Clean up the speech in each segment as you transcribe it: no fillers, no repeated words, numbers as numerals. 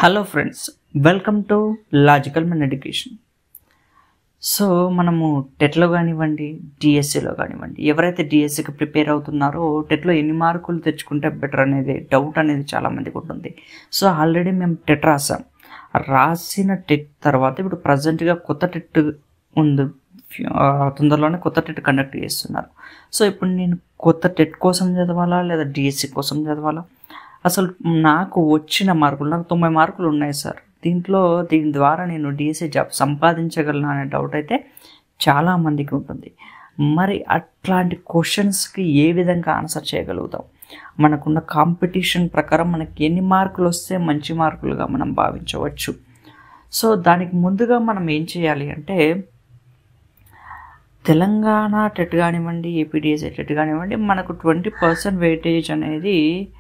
Hello friends, welcome to logical men education. So మనము టెట్లో కానివ్వండి, డిఎస్సిలో కానివ్వండి, ఎవరైతే డిఎస్సికి ప్రిపేర్ అవుతున్నారో టెట్లో ఎన్ని మార్కులు తెచ్చుకుంటే బెటర్ అనేది డౌట్ అనేది చాలామందికి ఉంటుంది. సో ఆల్రెడీ మేము టెట్ రాసిన టెట్ తర్వాత ఇప్పుడు ప్రజెంట్గా కొత్త టెట్ ఉంది, తొందరలోనే కొత్త టెట్ కండక్ట్ చేస్తున్నారు. సో ఇప్పుడు నేను కొత్త టెట్ కోసం చదవాలా లేదా డిఎస్సి కోసం చదవాలా? అసలు నాకు వచ్చిన మార్కులు, నాకు 90 మార్కులు ఉన్నాయి సార్, దీని ద్వారా నేను డిఎస్సి జాబ్ సంపాదించగలను అనే డౌట్ అయితే చాలామందికి ఉంటుంది. మరి అట్లాంటి క్వశ్చన్స్కి ఏ విధంగా ఆన్సర్ చేయగలుగుతాం? మనకున్న కాంపిటీషన్ ప్రకారం మనకి ఎన్ని మార్కులు వస్తే మంచి మార్కులుగా మనం భావించవచ్చు? సో దానికి ముందుగా మనం ఏం చేయాలి అంటే, తెలంగాణ టెట్ కానివ్వండి, ఏపీడిఎస్సి టెట్ కానివ్వండి, మనకు 20% వెయిటేజ్ అనేది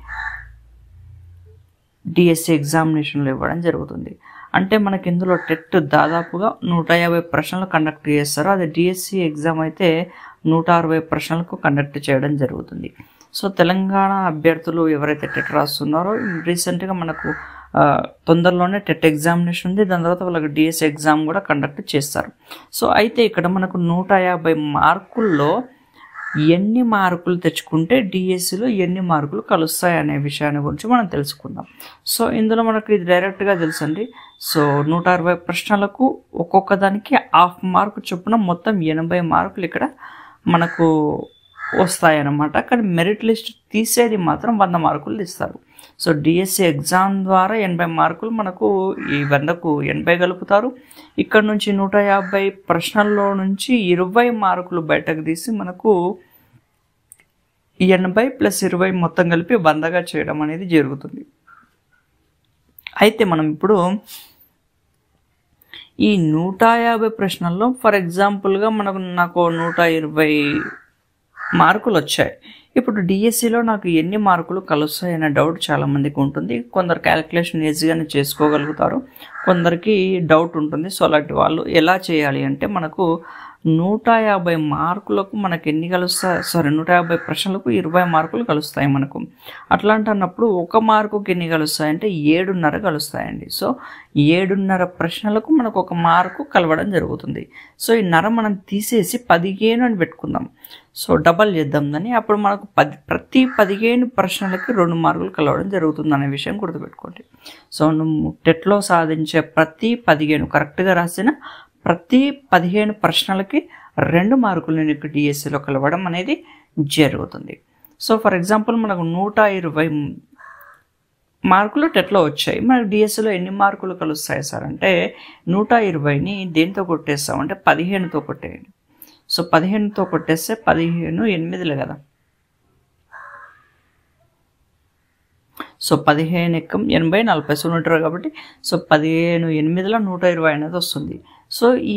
డిఎస్సి ఎగ్జామినేషన్లో ఇవ్వడం జరుగుతుంది. అంటే మనకి ఇందులో టెట్ దాదాపుగా 150 ప్రశ్నలు కండక్ట్ చేస్తారు. అది డిఎస్సి ఎగ్జామ్ అయితే 160 ప్రశ్నలకు కండక్ట్ చేయడం జరుగుతుంది. సో తెలంగాణ అభ్యర్థులు ఎవరైతే టెట్ రాస్తున్నారో, రీసెంట్గా మనకు తొందరలోనే టెట్ ఎగ్జామినేషన్ ఉంది, దాని తర్వాత వాళ్ళకి డిఎస్సి ఎగ్జామ్ కూడా కండక్ట్ చేస్తారు. సో అయితే ఇక్కడ మనకు 150 మార్కుల్లో ఎన్ని మార్కులు తెచ్చుకుంటే డిఎస్సిలో ఎన్ని మార్కులు కలుస్తాయి అనే విషయాన్ని గురించి మనం తెలుసుకుందాం. సో ఇందులో మనకు ఇది డైరెక్ట్గా తెలుసండి. సో 160 ప్రశ్నలకు ఒక్కొక్క దానికి హాఫ్ మార్కు చొప్పున మొత్తం 80 మార్కులు ఇక్కడ మనకు వస్తాయన్నమాట. కానీ మెరిట్ లిస్ట్ తీసేది మాత్రం 100 మార్కులు తీస్తారు. సో డిఎస్సి ఎగ్జామ్ ద్వారా 80 మార్కులు మనకు ఈ 100కు 80 కలుపుతారు. ఇక్కడ నుంచి 150 ప్రశ్నల్లో నుంచి 20 మార్కులు బయటకు తీసి మనకు 80 + 20 మొత్తం కలిపి 100గా చేయడం అనేది జరుగుతుంది. అయితే మనం ఇప్పుడు ఈ 150 ప్రశ్నల్లో ఫర్ ఎగ్జాంపుల్గా నాకు 120 మార్కులు వచ్చాయి. ఇప్పుడు డిఎస్సిలో నాకు ఎన్ని మార్కులు కలుస్తాయి అనే డౌట్ చాలామందికి ఉంటుంది. కొందరు క్యాలిక్యులేషన్ ఈజీగానే చేసుకోగలుగుతారు, కొందరికి డౌట్ ఉంటుంది. సో అలాంటి వాళ్ళు ఎలా చేయాలి అంటే, మనకు 150 మార్కులకు మనకు ఎన్ని కలుస్తాయి? 150 ప్రశ్నలకు 20 మార్కులు కలుస్తాయి మనకు. అట్లాంటప్పుడు ఒక మార్కుకి ఎన్ని కలుస్తాయి అంటే 7.5 కలుస్తాయండి. సో 7.5 ప్రశ్నలకు మనకు ఒక మార్కు కలవడం జరుగుతుంది. సో ఈ నర మనం తీసేసి 15 అని పెట్టుకుందాం. సో డబల్ చేద్దాం దాన్ని. అప్పుడు మనకు ప్రతి 15 ప్రశ్నలకి 2 మార్కులు కలవడం జరుగుతుంది అనే విషయం గుర్తుపెట్టుకోండి. సో నువ్వు టెట్లో సాధించే ప్రతి 15 కరెక్ట్గా రాసిన ప్రతి 15 ప్రశ్నలకి 2 మార్కులు నీకు డిఎస్సిలో కలవడం అనేది జరుగుతుంది. సో ఫర్ ఎగ్జాంపుల్ మనకు 120 మార్కులు టెట్లో వచ్చాయి, మనకు డిఎస్సిలో ఎన్ని మార్కులు కలుస్తాయి సార్ అంటే, 120ని దేంతో కొట్టేస్తామంటే 15తో కొట్టేయండి. సో 15తో కొట్టేస్తే 15 8 కదా. సో 15 × 80 40, సో 120 కాబట్టి సో 15 8 120 అనేది వస్తుంది. సో ఈ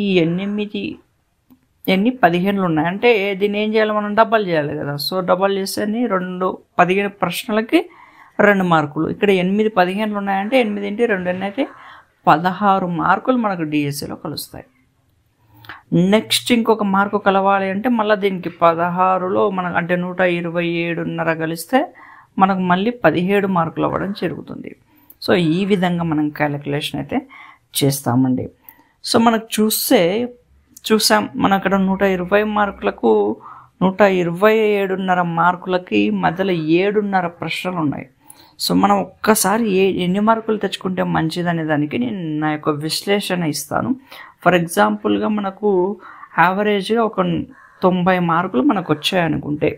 8 15 ఉన్నాయి అంటే దీన్ని ఏం చేయాలి, మనం డబల్ చేయాలి కదా. సో డబల్ చేస్తే 15 ప్రశ్నలకి 2 మార్కులు. ఇక్కడ 8 15 ఉన్నాయంటే 8 × 2 అయితే 16 మార్కులు మనకు డిఎస్సిలో కలుస్తాయి. నెక్స్ట్ ఇంకొక మార్కు కలవాలి అంటే మళ్ళీ దీనికి 16లో మనకు అంటే 127.5 కలిస్తే మనకు మళ్ళీ 17 మార్కులు అవ్వడం జరుగుతుంది. సో ఈ విధంగా మనం క్యాలిక్యులేషన్ అయితే చేస్తామండి. సో మనకు చూసాం మన అక్కడ 120 మార్కులకు 127.5 మార్కులకి మధ్యలో 7.5 ప్రశ్నలు ఉన్నాయి. సో మనం ఒక్కసారి ఎన్ని మార్కులు తెచ్చుకుంటే మంచిదనే దానికి నేను నా యొక్క విశ్లేషణ ఇస్తాను. ఫర్ ఎగ్జాంపుల్గా మనకు యావరేజ్గా ఒక 90 మార్కులు మనకు వచ్చాయనుకుంటే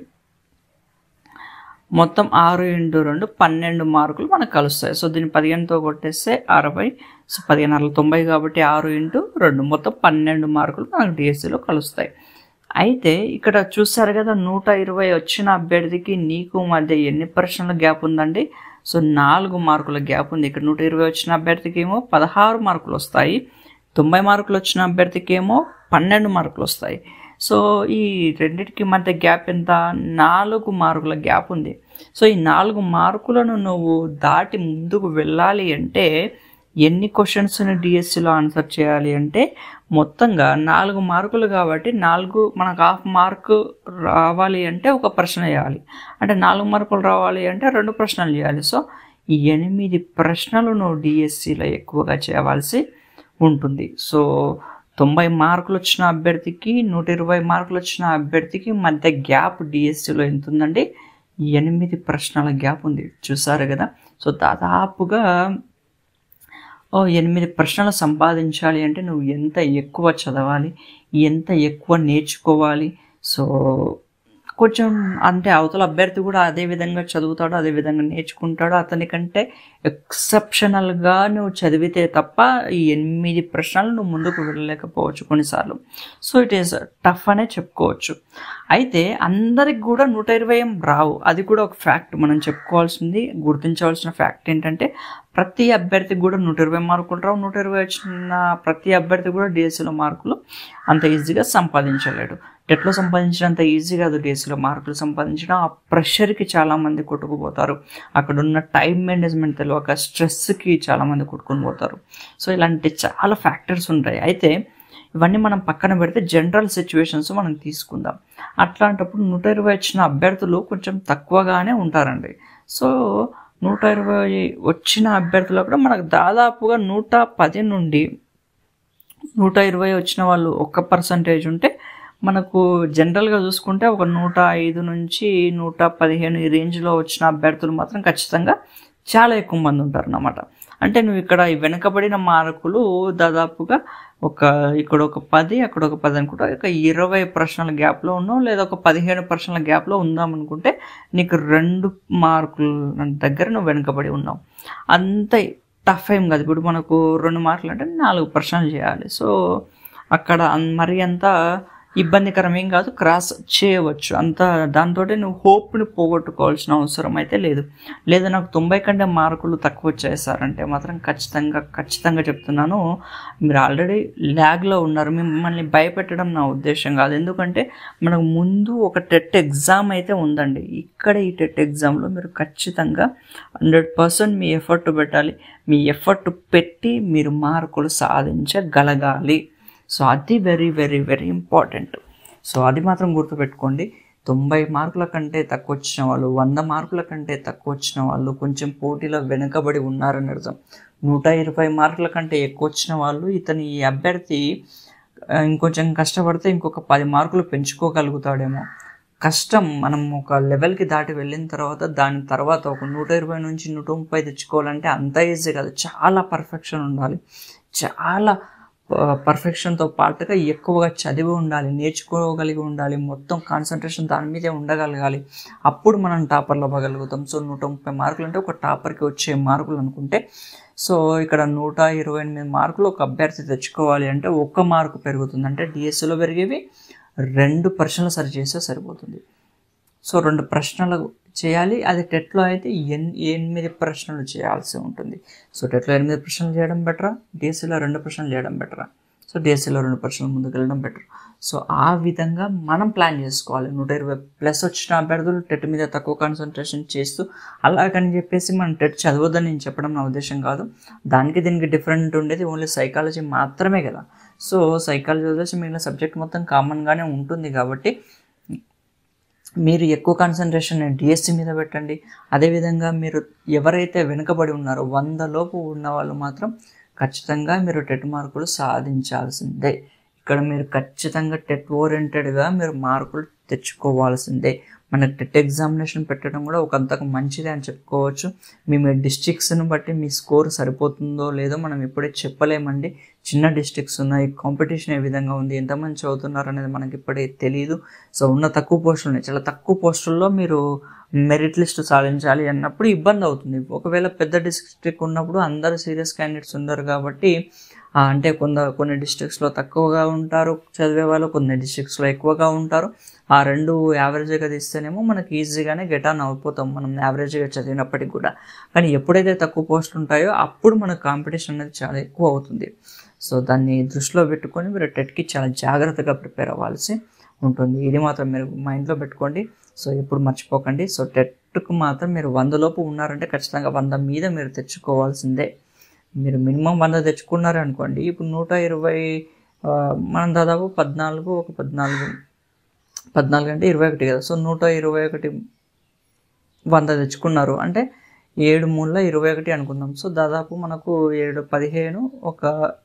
మొత్తం 6 × 2 12 మార్కులు మనకు కలుస్తాయి. సో దీన్ని 15తో కొట్టేస్తే 60, సో 15 90 కాబట్టి 6 × 2 మొత్తం 12 మార్కులు మనకు డిఎస్సిలో కలుస్తాయి. అయితే ఇక్కడ చూస్తారు కదా, 120 వచ్చిన అభ్యర్థికి నీకు మధ్య ఎన్ని ప్రశ్నల గ్యాప్ ఉందండి? సో 4 మార్కుల గ్యాప్ ఉంది. ఇక్కడ 120 వచ్చిన అభ్యర్థికి ఏమో 16 మార్కులు వస్తాయి, 90 మార్కులు వచ్చిన అభ్యర్థికి ఏమో 12 మార్కులు వస్తాయి. సో ఈ రెండింటికి మధ్య గ్యాప్ ఎంత? 4 మార్కుల గ్యాప్ ఉంది. సో ఈ 4 మార్కులను నువ్వు దాటి ముందుకు వెళ్ళాలి అంటే ఎన్ని క్వశ్చన్స్ని డిఎస్సిలో ఆన్సర్ చేయాలి అంటే, మొత్తంగా 4 మార్కులు కాబట్టి మనకు హాఫ్ మార్కు రావాలి అంటే ఒక ప్రశ్న చేయాలి, అంటే 4 మార్కులు రావాలి అంటే 2 ప్రశ్నలు చేయాలి. సో 8 ప్రశ్నలు నువ్వు డిఎస్సిలో ఎక్కువగా చేయవలసి ఉంటుంది. సో 90 మార్కులు వచ్చిన అభ్యర్థికి 120 మార్కులు వచ్చిన అభ్యర్థికి మధ్య గ్యాప్ డిఎస్సిలో ఎంత ఉందండి? 8 ప్రశ్నల గ్యాప్ ఉంది. చూసారు కదా. సో దాదాపుగా 8 ప్రశ్నలు సంపాదించాలి అంటే నువ్వు ఎంత ఎక్కువ చదవాలి, ఎంత ఎక్కువ నేర్చుకోవాలి. సో కొంచెం అంటే అవతల అభ్యర్థి కూడా అదే విధంగా చదువుతాడు, అదే విధంగా నేర్చుకుంటాడు. అతనికంటే ఎక్సెప్షనల్గా నువ్వు చదివితే తప్ప ఈ 8 ప్రశ్నలు నువ్వు ముందుకు వెళ్ళలేకపోవచ్చు కొన్నిసార్లు. సో ఇట్ ఈస్ టఫ్ అనే చెప్పుకోవచ్చు. అయితే అందరికి కూడా 120 రావు. అది కూడా ఒక ఫ్యాక్ట్. మనం చెప్పుకోవాల్సింది, గుర్తించవలసిన ఫ్యాక్ట్ ఏంటంటే ప్రతి అభ్యర్థికి కూడా 120 మార్కులు రావు. 120 వచ్చిన ప్రతి అభ్యర్థి కూడా డిఎస్సిలో మార్కులు అంత ఈజీగా సంపాదించలేడు. టెట్లో సంపాదించినంత ఈజీ కాదు డిఎస్సిలో మార్కులు సంపాదించడం. ఆ ప్రెషర్కి చాలామంది కొట్టుకుపోతారు. అక్కడ ఉన్న టైం మేనేజ్మెంట్ తెలియక స్ట్రెస్కి చాలామంది కొట్టుకుని పోతారు. సో ఇలాంటి చాలా ఫ్యాక్టర్స్ ఉంటాయి. అయితే ఇవన్నీ మనం పక్కన పెడితే జనరల్ సిచ్యువేషన్స్ మనం తీసుకుందాం. అట్లాంటప్పుడు 120 వచ్చిన అభ్యర్థులు కొంచెం తక్కువగానే ఉంటారండి. సో 120 వచ్చిన అభ్యర్థులు కూడా మనకు దాదాపుగా 110 నుండి 120 వచ్చిన వాళ్ళు 1% ఉంటే మనకు జనరల్గా చూసుకుంటే ఒక 105 నుంచి 115 ఈ రేంజ్లో వచ్చిన అభ్యర్థులు మాత్రం ఖచ్చితంగా చాలా ఎక్కువ మంది ఉంటారు అన్నమాట. అంటే నువ్వు ఇక్కడ వెనుకబడిన మార్కులు దాదాపుగా ఇక్కడ ఒక 10 అక్కడ ఒక 10 అనుకుంటా, ఒక 20 ప్రశ్నల గ్యాప్లో ఉన్నావు, లేదా ఒక 15 ప్రశ్నల గ్యాప్లో ఉందామనుకుంటే నీకు 2 మార్కుల దగ్గర నువ్వు వెనుకబడి ఉన్నావు. అంత టఫ్ ఏం కాదు. ఇప్పుడు మనకు 2 మార్కులు అంటే 4 ప్రశ్నలు చేయాలి. సో అక్కడ మరి అంత ఇబ్బందికరం ఏం కాదు, క్రాస్ చేయవచ్చు. అంత దాంతో నువ్వు హోప్ని పోగొట్టుకోవాల్సిన అవసరం అయితే లేదు. లేదా నాకు 90 కంటే మార్కులు తక్కువ వచ్చేసారంటే మాత్రం ఖచ్చితంగా చెప్తున్నాను, మీరు ఆల్రెడీ ల్యాగ్లో ఉన్నారు. మిమ్మల్ని భయపెట్టడం నా ఉద్దేశం కాదు. ఎందుకంటే మనకు ముందు ఒక టెట్ ఎగ్జామ్ అయితే ఉందండి. ఇక్కడ ఈ టెట్ ఎగ్జామ్లో మీరు ఖచ్చితంగా 100% మీ ఎఫర్ట్ పెట్టాలి. మీ ఎఫర్ట్ పెట్టి మీరు మార్కులు సాధించగలగాలి. సో అది very very very important. So అది మాత్రం గుర్తుపెట్టుకోండి. 90 మార్కుల కంటే తక్కువ వచ్చిన వాళ్ళు, 100 మార్కుల కంటే తక్కువ వచ్చిన వాళ్ళు కొంచెం పోటీలో వెనుకబడి ఉన్నారని అర్థం. 120 మార్కుల కంటే ఎక్కువ వచ్చిన వాళ్ళు ఈ అభ్యర్థి ఇంకొంచెం కష్టపడితే ఇంకొక 10 మార్కులు పెంచుకోగలుగుతాడేమో. కష్టం. మనం ఒక లెవెల్కి దాటి వెళ్ళిన తర్వాత దాని తర్వాత ఒక 120 నుంచి 130 తెచ్చుకోవాలంటే అంత ఈజీ కాదు. చాలా పర్ఫెక్షన్ ఉండాలి. చాలా పర్ఫెక్షన్తో పాటుగా ఎక్కువగా చదివి ఉండాలి, నేర్చుకోగలిగి ఉండాలి, మొత్తం కాన్సన్ట్రేషన్ దాని మీదే ఉండగలగాలి. అప్పుడు మనం టాపర్లు అవ్వగలుగుతాం. సో 130 మార్కులు అంటే ఒక టాపర్కి వచ్చే మార్కులు అనుకుంటే, సో ఇక్కడ 128 మార్కులు ఒక అభ్యర్థి తెచ్చుకోవాలి అంటే 1 మార్కు పెరుగుతుంది. అంటే డిఎస్సిలో పెరిగేవి 2 ప్రశ్నలు సరి చేస్తే సరిపోతుంది. సో 2 ప్రశ్నలు చేయాలి. అది టెట్లో అయితే 8 ప్రశ్నలు చేయాల్సి ఉంటుంది. సో టెట్లో 8 ప్రశ్నలు చేయడం బెటరా, డిఎస్సిలో 2 ప్రశ్నలు చేయడం బెటరా? సో డిఎస్సిలో 2 ప్రశ్నలు ముందుకు వెళ్ళడం బెటర్. సో ఆ విధంగా మనం ప్లాన్ చేసుకోవాలి. 120+ వచ్చిన అభ్యర్థులు టెట్ మీద తక్కువ కాన్సన్ట్రేషన్ చేస్తూ, అలాగని చెప్పేసి మనం టెట్ చదవద్దని నేను చెప్పడం నా ఉద్దేశం కాదు. దానికి దీనికి డిఫరెంట్ ఉండేది ఓన్లీ సైకాలజీ మాత్రమే కదా. సో సైకాలజీ వదిలేసి మిగిలిన సబ్జెక్ట్ మొత్తం కామన్గానే ఉంటుంది. కాబట్టి మీరు ఎక్కువ కాన్సన్ట్రేషన్ డిఎస్సి మీద పెట్టండి. అదేవిధంగా మీరు ఎవరైతే వెనుకబడి ఉన్నారో 100 లోపు ఉన్న వాళ్ళు మాత్రం ఖచ్చితంగా మీరు టెట్ మార్కులు సాధించాల్సిందే. ఇక్కడ మీరు ఖచ్చితంగా టెట్ ఓరియంటెడ్గా మీరు మార్కులు తెచ్చుకోవాల్సిందే. మనకు టెట్ ఎగ్జామినేషన్ పెట్టడం కూడా ఒక అంతకు మంచిదే అని చెప్పుకోవచ్చు. మీ డిస్ట్రిక్ట్స్ని బట్టి మీ స్కోర్ సరిపోతుందో లేదో మనం ఇప్పుడే చెప్పలేమండి. చిన్న డిస్ట్రిక్ట్స్ ఉన్నాయి, కాంపిటీషన్ ఏ విధంగా ఉంది, ఎంతమంది చదువుతున్నారు అనేది మనకి ఇప్పుడే తెలియదు. సో ఉన్న తక్కువ పోస్టులు ఉన్నాయి. చాలా తక్కువ పోస్టుల్లో మీరు మెరిట్ లిస్ట్ సాధించాలి అన్నప్పుడు ఇబ్బంది అవుతుంది. ఒకవేళ పెద్ద డిస్ట్రిక్ట్ ఉన్నప్పుడు అందరు సీరియస్ క్యాండిడేట్స్ ఉండరు కాబట్టి అంటే కొన్ని డిస్ట్రిక్ట్స్లో తక్కువగా ఉంటారు చదివే వాళ్ళు, కొన్ని డిస్ట్రిక్ట్స్లో ఎక్కువగా ఉంటారు. ఆ 2 యావరేజ్గా తీస్తేనేమో మనకి ఈజీగానే గెట్ ఆన్ అయిపోతాం మనం యావరేజ్గా చదివినప్పటికి కూడా. కానీ ఎప్పుడైతే తక్కువ పోస్టులు ఉంటాయో అప్పుడు మనకు కాంపిటీషన్ అనేది చాలా ఎక్కువ అవుతుంది. సో దాన్ని దృష్టిలో పెట్టుకొని మీరు టెట్కి చాలా జాగ్రత్తగా ప్రిపేర్ అవ్వాల్సి ఉంటుంది. ఇది మాత్రం మీరు మైండ్లో పెట్టుకోండి. సో ఎప్పుడు మర్చిపోకండి. సో టెట్కు మాత్రం మీరు 100 లోపు ఉన్నారంటే ఖచ్చితంగా 100 మీద మీరు తెచ్చుకోవాల్సిందే. మీరు మినిమం 100 తెచ్చుకున్నారు అనుకోండి. ఇప్పుడు 120 మనం దాదాపు 14 అంటే 21 కదా. సో 121 100 తెచ్చుకున్నారు అంటే 7 మూల 21 అనుకుందాం. సో దాదాపు మనకు 7, 15 ఒక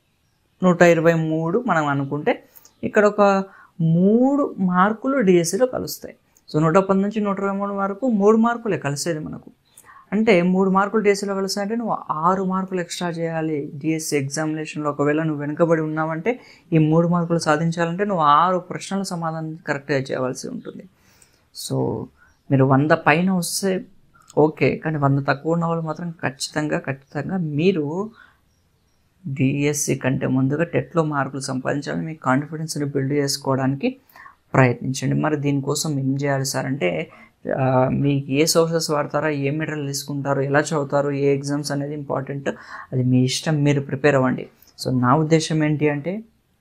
123 మనం అనుకుంటే ఇక్కడ ఒక 3 మార్కులు డిఎస్సిలో కలుస్తాయి. సో 110 నుంచి 123 వరకు 3 మార్కులే కలిసేది మనకు. అంటే 3 మార్కులు డిఎస్సిలో కలుస్తాయంటే నువ్వు 6 మార్కులు ఎక్స్ట్రా చేయాలి డిఎస్సి ఎగ్జామినేషన్లో. ఒకవేళ నువ్వు వెనుకబడి ఉన్నావంటే ఈ 3 మార్కులు సాధించాలంటే నువ్వు 6 ప్రశ్నల సమాధానం కరెక్ట్గా చేయవలసి ఉంటుంది. సో మీరు 100 పైన వస్తే ఓకే, కానీ 100 తక్కువ ఉన్న వాళ్ళు మాత్రం ఖచ్చితంగా మీరు డిఎస్సి కంటే ముందుగా టెట్లో మార్కులు సంపాదించాలని మీ కాన్ఫిడెన్స్ని బిల్డ్ చేసుకోవడానికి ప్రయత్నించండి. మరి దీనికోసం ఏం చేయాలి సార్ అంటే మీకు ఏ సోర్సెస్ వాడతారో, ఏ మెటీరియల్ తీసుకుంటారో, ఎలా చదువుతారో, ఏ ఎగ్జామ్స్ అనేది ఇంపార్టెంట్, అది మీ ఇష్టం, మీరు ప్రిపేర్ అవ్వండి. సో నా ఉద్దేశం ఏంటి అంటే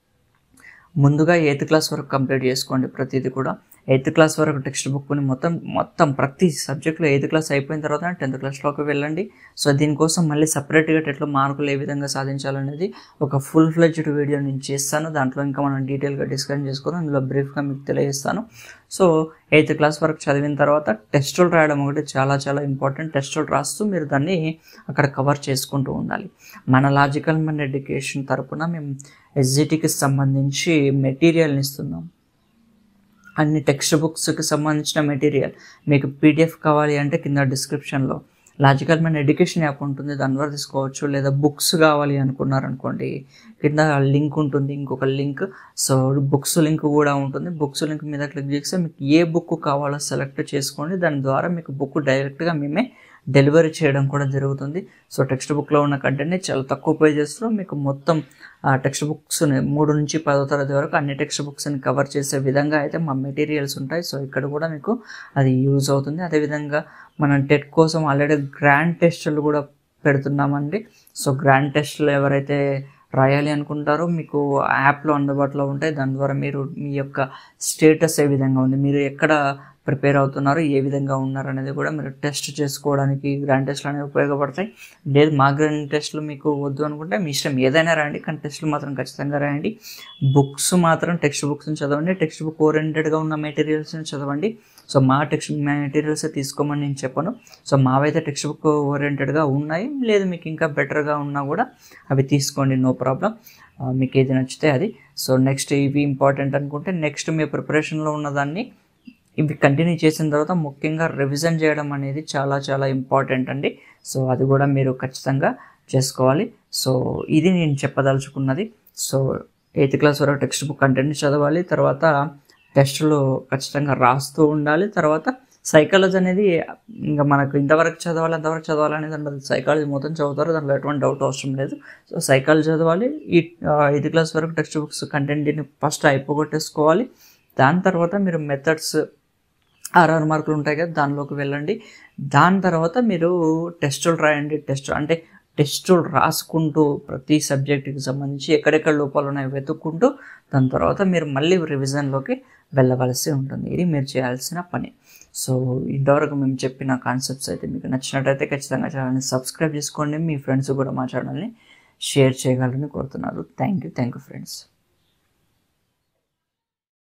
ముందుగా 8th క్లాస్ వరకు కంప్లీట్ చేసుకోండి. ప్రతిదీ కూడా 8th క్లాస్ వరకు టెక్స్ట్ బుక్ని మొత్తం ప్రతి సబ్జెక్ట్లో 8th క్లాస్ అయిపోయిన తర్వాత 10th క్లాస్లోకి వెళ్ళండి. సో దీనికోసం మళ్ళీ సపరేట్గా టెట్లో మార్కులు ఏ విధంగా సాధించాలనేది ఒక ఫుల్ ఫ్లెడ్జ్డ్ వీడియో నేను చేస్తాను. దాంట్లో ఇంకా మనం డీటెయిల్గా డిస్కషన్ చేసుకుని అందులో బ్రీఫ్గా మీకు తెలియజేస్తాను. సో 8th క్లాస్ వరకు చదివిన తర్వాత టెస్టులు రాయడం ఒకటి చాలా ఇంపార్టెంట్. టెస్టులు రాస్తూ మీరు దాన్ని అక్కడ కవర్ చేసుకుంటూ ఉండాలి. మన లాజికల్ మైండ్ ఎడ్యుకేషన్ తరపున మేము ఎస్జిటికి సంబంధించి మెటీరియల్ని ఇస్తున్నాం. అన్ని టెక్స్ట్ బుక్స్కి సంబంధించిన మెటీరియల్ మీకు పీడిఎఫ్ కావాలి అంటే కింద డిస్క్రిప్షన్లో లాజికల్ మైండ్ ఎడ్యుకేషన్ యాప్ ఉంటుంది, దాని ద్వారా తీసుకోవచ్చు. లేదా బుక్స్ కావాలి అనుకున్నారనుకోండి, కింద లింక్ ఉంటుంది, ఇంకొక లింక్. సో బుక్స్ లింక్ కూడా ఉంటుంది. బుక్స్ లింక్ మీద క్లిక్ చేస్తే మీకు ఏ బుక్ కావాలో సెలెక్ట్ చేసుకోండి. దాని ద్వారా మీకు బుక్ డైరెక్ట్గా మేమే డెలివరీ చేయడం కూడా జరుగుతుంది. సో టెక్స్ట్ బుక్లో ఉన్న కంటెంట్ని చాలా తక్కువ పేజెస్లో మీకు మొత్తం టెక్స్ట్ బుక్స్ని 3 నుంచి 10వ తరగతి వరకు అన్ని టెక్స్ట్ బుక్స్ని కవర్ చేసే విధంగా అయితే మా మెటీరియల్స్ ఉంటాయి. సో ఇక్కడ కూడా మీకు అది యూజ్ అవుతుంది. అదేవిధంగా మనం టెట్ కోసం ఆల్రెడీ గ్రాండ్ టెస్టులు కూడా పెడుతున్నామండి. సో గ్రాండ్ టెస్టులు ఎవరైతే రాయాలి అనుకుంటారో మీకు యాప్లో అందుబాటులో ఉంటాయి. దాని ద్వారా మీరు మీ యొక్క స్టేటస్ ఏ విధంగా ఉంది, మీరు ఎక్కడ ప్రిపేర్ అవుతున్నారు, ఏ విధంగా ఉన్నారు అనేది కూడా మీరు టెస్ట్ చేసుకోవడానికి గ్రాండ్ టెస్ట్లు అనేవి ఉపయోగపడతాయి. లేదు మా గ్రాండ్ టెస్ట్లు మీకు వద్దు అనుకుంటే మీ ఇష్టం, ఏదైనా రాయండి, కానీ టెస్ట్లు మాత్రం ఖచ్చితంగా రాయండి. బుక్స్ మాత్రం టెక్స్ట్ బుక్స్ని చదవండి, టెక్స్ట్ బుక్ ఓరియంటెడ్గా ఉన్న మెటీరియల్స్ని చదవండి. సో మా టెక్స్ట్ మెటీరియల్స్ తీసుకోమని నేను చెప్పను. సో మావైతే టెక్స్ట్ బుక్ ఓరియంటెడ్గా ఉన్నాయి. లేదు మీకు ఇంకా బెటర్గా ఉన్నా కూడా అవి తీసుకోండి, నో ప్రాబ్లం. మీకు ఏది నచ్చితే అది. సో నెక్స్ట్ ఇవి ఇంపార్టెంట్ అనుకుంటే నెక్స్ట్ మీ ప్రిపరేషన్లో ఉన్నదాన్ని ఇవి కంటిన్యూ చేసిన తర్వాత ముఖ్యంగా రివిజన్ చేయడం అనేది చాలా ఇంపార్టెంట్ అండి. సో అది కూడా మీరు ఖచ్చితంగా చేసుకోవాలి. సో ఇది నేను చెప్పదలుచుకున్నది. సో 8th క్లాస్ వరకు టెక్స్ట్ బుక్ కంటెంట్ని చదవాలి, తర్వాత టెస్టులు ఖచ్చితంగా రాస్తూ ఉండాలి. తర్వాత సైకాలజీ అనేది ఇంకా మనకు ఇంతవరకు చదవాలి అంతవరకు చదవాలి అనేది ఉండదు. సైకాలజీ మొత్తం చదువుతారు, దాంట్లో ఎటువంటి డౌట్ అవసరం లేదు. సో సైకాలజీ చదవాలి. ఈ 8th క్లాస్ వరకు టెక్స్ట్ బుక్స్ కంటెంట్ని ఫస్ట్ అయిపోగొట్టేసుకోవాలి. దాని తర్వాత మీరు మెథడ్స్ 6 మార్కులు ఉంటాయి కదా, దానిలోకి వెళ్ళండి. దాని తర్వాత మీరు టెస్టులు రాయండి. టెస్టులు రాసుకుంటూ ప్రతి సబ్జెక్టుకి సంబంధించి ఎక్కడెక్కడ లోపాలు ఉన్నాయో వెతుక్కుంటూ దాని తర్వాత మీరు మళ్ళీ రివిజన్లోకి వెళ్ళవలసి ఉంటుంది. ఇది మీరు చేయాల్సిన పని. సో ఇంతవరకు మేము చెప్పిన కాన్సెప్ట్స్ అయితే మీకు నచ్చినట్టయితే ఖచ్చితంగా ఛానల్ని సబ్స్క్రైబ్ చేసుకోండి. మీ ఫ్రెండ్స్ కూడా మా ఛానల్ని షేర్ చేయగలరని కోరుతున్నారు. Thank you friends.